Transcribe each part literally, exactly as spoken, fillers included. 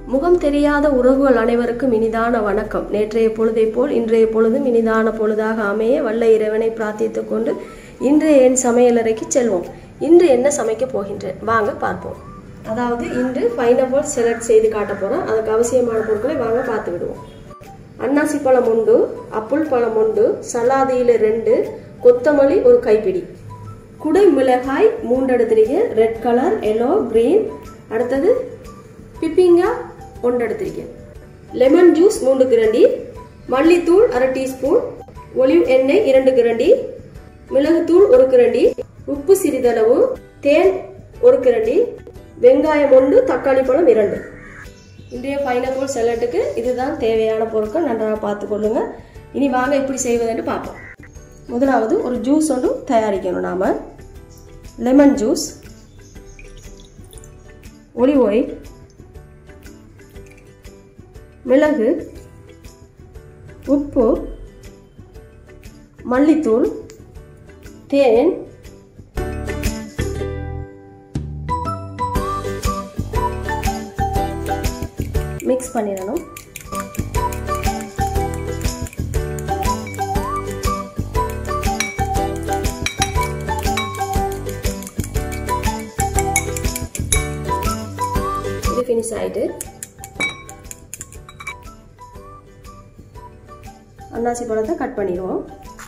முகம் தெரியாத உறவுகள் அனைவருக்கும் இனிதான வணக்கம். நேற்றைய பொழுதை போல் இன்றைய பொழுதும் இனிதான பொழுதாக அமைய வல்ல இறைவனை பிரார்த்தித்துக் கொண்டு இன்றைய என் சமையலறைக்கு செல்வோம். இன்று என்ன சமைக்க போகின்றேன் வாங்க பார்ப்போம். அதாவது இன்று பைனாப்பிள் செலக்ட் செய்து காட்ட போறோம். அதுக்கு அவசியமான பொருட்களை வாங்க பார்த்து விடுவோம். அன்னாசி பழம் உண்டு, அப்புள் பழம் உண்டு, சலாதியில ரெண்டு, கொத்தமல்லி ஒரு கைப்பிடி, குடை மிளகாய் மூன்று எடுத்திருக்கேன், ரெட் கலர், எல்லோ, கிரீன். அடுத்தது பிப்பிங்கா ஒன்று எடுத்திருக்கேன், லெமன் ஜூஸ் மூன்று கிரண்டி, மல்லித்தூள் அரை டீஸ்பூன், ஒலிவ் எண்ணெய் இரண்டு கிரண்டி, மிளகுத்தூள் ஒரு கிரண்டி, உப்பு சிறிதளவு, தேன் ஒரு கிரண்டி, வெங்காயம் ஒன்று, தக்காளி பழம் இரண்டு. இன்றைய பைனாப்பிள் சலாட்டுக்கு இதுதான் தேவையான பொருட்கள். நன்றாக பார்த்து கொள்ளுங்க. இனி வாங்க எப்படி செய்வதுன்னு பார்ப்போம். முதலாவது ஒரு ஜூஸ் ஒன்று தயாரிக்கணும். நாம லெமன் ஜூஸ், ஒலிவ் ஆயில், மிளகு, உப்பு, மல்லித்தூள், தேன், மிக்ஸ் பண்ணிடணும். இது ஃபினிஷ் ஆயிட்டு அன்னாசி பழத்தை கட் பண்ணிடுவோம்.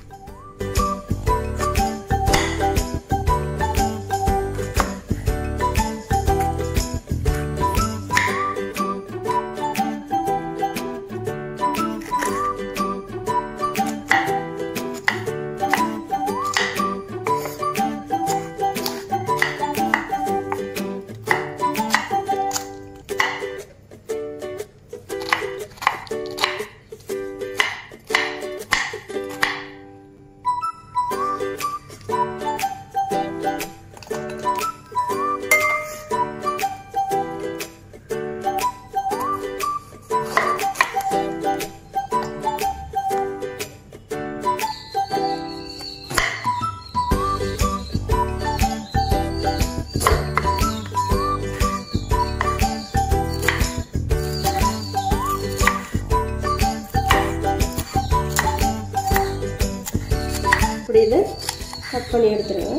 இப்படி இதை கட் பண்ணி எடுத்துருங்க.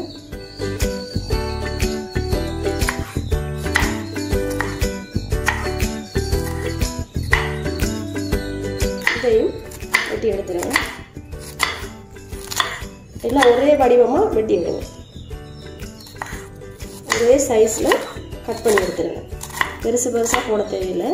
இதையும் வெட்டி எடுத்துருங்க. எல்லாம் ஒரே வடிவமாக வெட்டி விடுங்க. ஒரே சைஸில் கட் பண்ணி எடுத்துருங்க. பெருசு பெருசாக போட தேவையில்லை.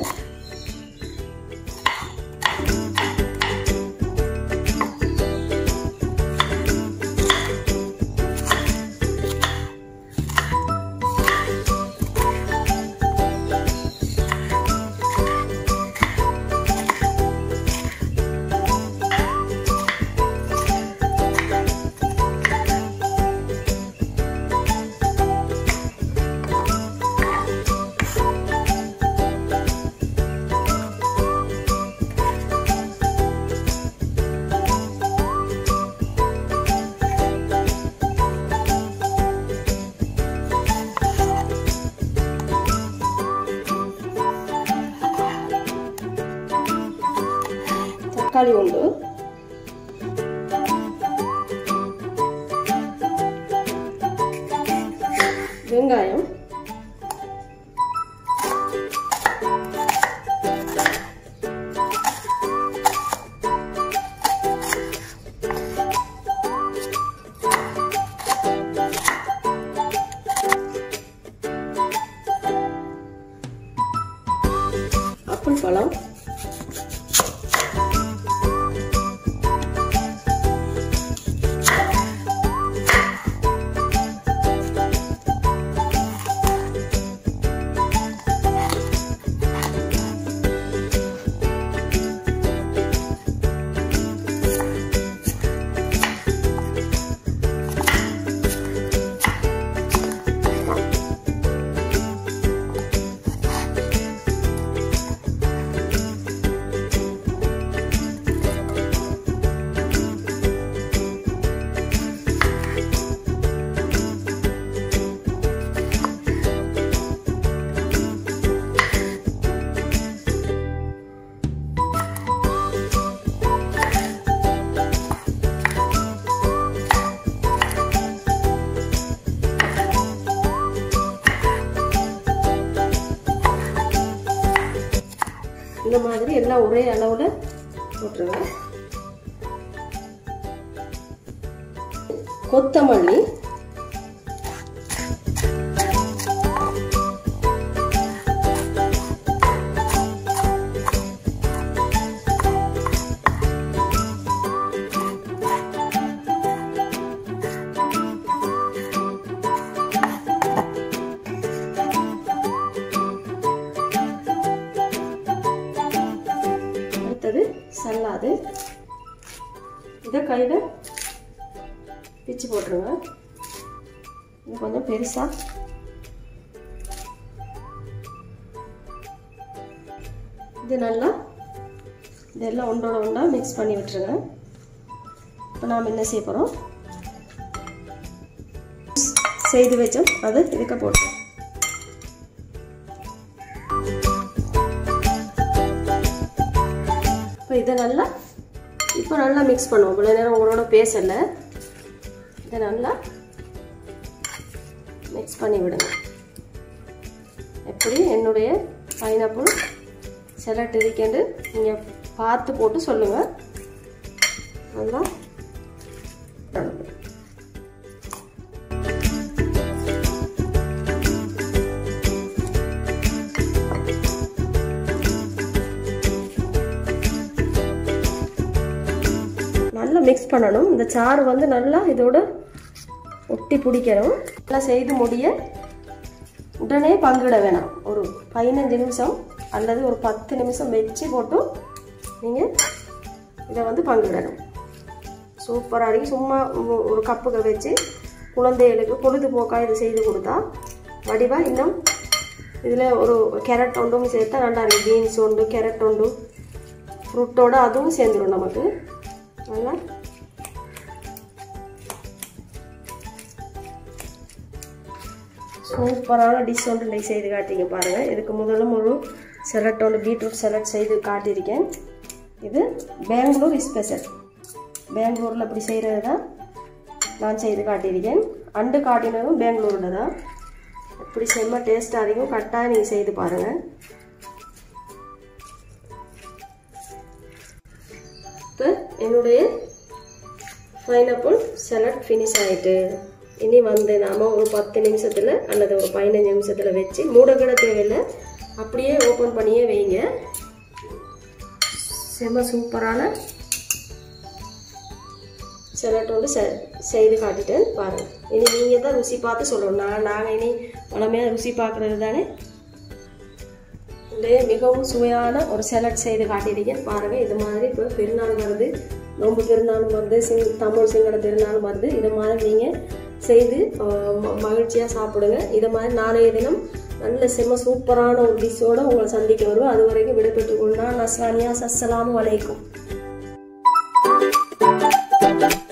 தக்காளி உண்டு, வெங்காயம், ஆப்பிள் பழம், இந்த மாதிரி எல்லாம் ஒரே அளவில் போட்டுருங்க. கொத்தமல்லி, சல்லாது இதை கையில் பிச்சு போட்டுருங்க. இது கொஞ்சம் பெருசா இது நல்லா இதெல்லாம் ஒன்றோட ஒன்றா மிக்ஸ் பண்ணி விட்டுருங்க. இப்போ நாம் என்ன செய்ய போகிறோம், செய்து வச்சோம் அது இதுக்க போட்டுருவோம். இப்போ இதை நல்லா இப்போ நல்லா மிக்ஸ் பண்ணுவோம். இவ்வளோ நேரம் உங்களோட பேசலை, இதை நல்லா மிக்ஸ் பண்ணி விடுங்க. எப்படி என்னுடைய பைனாப்பிள் சலாட் இருக்கேன்னு நீங்கள் பார்த்து போட்டு சொல்லுங்கள். நல்லா நல்லா மிக்ஸ் பண்ணணும். இந்த சாறு வந்து நல்லா இதோட ஒட்டி பிடிக்கணும். நல்லா செய்து முடிய உடனே பங்கிட வேணாம். ஒரு பதினஞ்சு நிமிஷம் அல்லது ஒரு பத்து நிமிஷம் வச்சு போட்டு நீங்கள் இதை வந்து பங்கிடணும். சூப்பராக இருக்கு. சும்மா ஒரு கப்புக்கு வச்சு குழந்தைகளுக்கு பொழுதுபோக்காக இது செய்து கொடுத்தா வடிவாக இன்னும் இதில் ஒரு கேரட் ஒன்றும் சேர்த்தா நல்லா இருக்கு. பீன்ஸ் ஒன்று, கேரட் ஒன்று, ஃப்ரூட்டோடு அதுவும் சேர்ந்துடும் நமக்கு. நல்லா சூப்பரான டிஷ் ஒன்று இன்றைக்கி செய்து காட்டிங்க பாருங்கள். இதுக்கு முதலும் ஒரு சலட் ஒன்று பீட்ரூட் சலட் செய்து காட்டியிருக்கேன். இது பெங்களூர் ஸ்பெஷல். பெங்களூரில் அப்படி செய்கிறது தான் நான் செய்து காட்டியிருக்கேன். அண்டு காட்டினதும் பெங்களூரில் தான். அப்படி செம்ம டேஸ்ட்டாக இருக்கும். கட்டாயம் நீங்கள் செய்து பாருங்கள். இப்போ என்னுடைய பைனாப்பிள் சலாட் ஃபினிஷ் ஆகிட்டு. இனி வந்து நாம் ஒரு பத்து நிமிஷத்தில் அல்லது ஒரு பதினஞ்சு நிமிஷத்தில் வச்சு மூடக்கூட தேவையில்லை, அப்படியே ஓப்பன் பண்ணியே வைங்க. செம்ம சூப்பரான சலாட் வந்து செய்து காட்டிட்டேன் பாருங்கள். இனி நீங்கள் தான் ருசி பார்த்து சொல்லணும். நான் நாங்கள் இனி வளமையாக ருசி பார்க்குறது தானே. இந்த மிகவும் சுவையான ஒரு சலாட் செய்து காட்டியிருக்கேன் பாருங்கள். இது மாதிரி இப்போ பெருநாள் வருது, நோம்பு பெருநாளும் வருது, சிங் தமிழ் சிங்கள பெருநாளும் வருது. இது மாதிரி நீங்கள் செய்து மகிழ்ச்சியாக சாப்பிடுங்க. இது மாதிரி நாளைய தினம் நல்ல செம்ம சூப்பரான ஒரு டிஷ்ஷோடு உங்களை சந்திக்க வருவேன். அது வரைக்கும் விடைபெற்றுக் கொள்ளுங்கள். நஸ்ரானியா, அஸ்ஸலாமு அலைக்கும்.